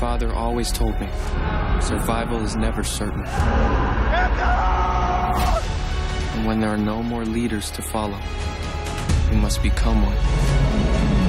father always told me, survival is never certain. And when there are no more leaders to follow, you must become one.